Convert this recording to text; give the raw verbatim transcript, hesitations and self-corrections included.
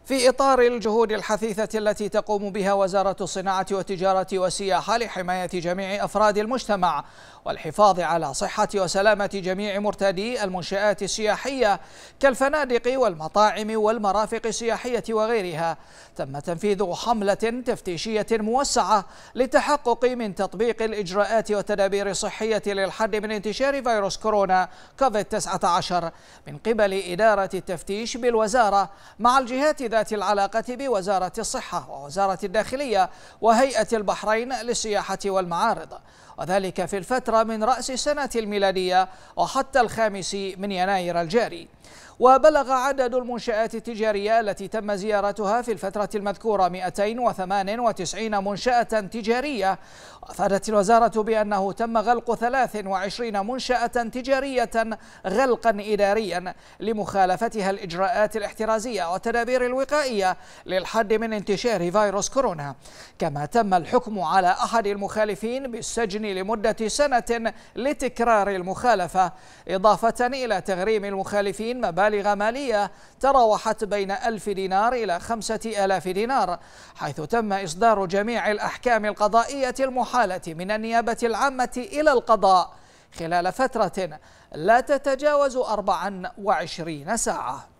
في إطار الجهود الحثيثة التي تقوم بها وزارة الصناعة والتجارة والسياحة لحماية جميع أفراد المجتمع والحفاظ على صحة وسلامة جميع مرتادي المنشآت السياحية كالفنادق والمطاعم والمرافق السياحية وغيرها، تم تنفيذ حملة تفتيشية موسعة للتحقق من تطبيق الإجراءات والتدابير الصحية للحد من انتشار فيروس كورونا كوفيد تسعة عشر من قبل إدارة التفتيش بالوزارة مع الجهات ذات العلاقة بوزارة الصحة ووزارة الداخلية وهيئة البحرين للسياحة والمعارض، وذلك في الفترة من رأس السنة الميلادية وحتى الخامس من يناير الجاري. وبلغ عدد المنشآت التجارية التي تم زيارتها في الفترة المذكورة مئتين وثمانية وتسعين منشأة تجارية، وأفادت الوزارة بأنه تم غلق ثلاث وعشرين منشأة تجارية غلقا إداريا لمخالفتها الإجراءات الاحترازية والتدابير الوقائية للحد من انتشار فيروس كورونا، كما تم الحكم على أحد المخالفين بالسجن لمدة سنة لتكرار المخالفة، إضافة إلى تغريم المخالفين مبالغ مبالغ مالية تراوحت بين ألف دينار إلى خمسة آلاف دينار، حيث تم إصدار جميع الأحكام القضائية المحالة من النيابة العامة إلى القضاء خلال فترة لا تتجاوز أربع وعشرين ساعة.